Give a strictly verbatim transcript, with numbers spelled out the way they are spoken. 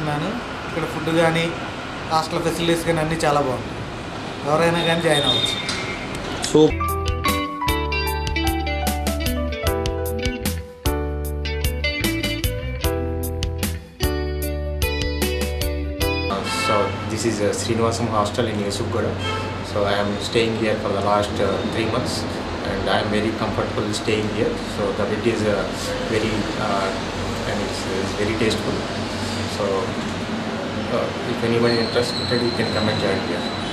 అనుకుంటున్నాను. ఇక్కడ ఫుడ్ కానీ హాస్టల్ ఫెసిలిటీస్ కానీ అన్నీ చాలా బాగుంటాయి. ఎవరైనా కానీ జాయిన్ అవ్వచ్చు. So So this is a Srinivasam hostel in Yesugooda. So I am staying here for the last uh, three months, and I am very comfortable staying here. So the bed is uh, very uh, and it's, it's very tasteful. So uh, if anyone is interested, you can come and join here.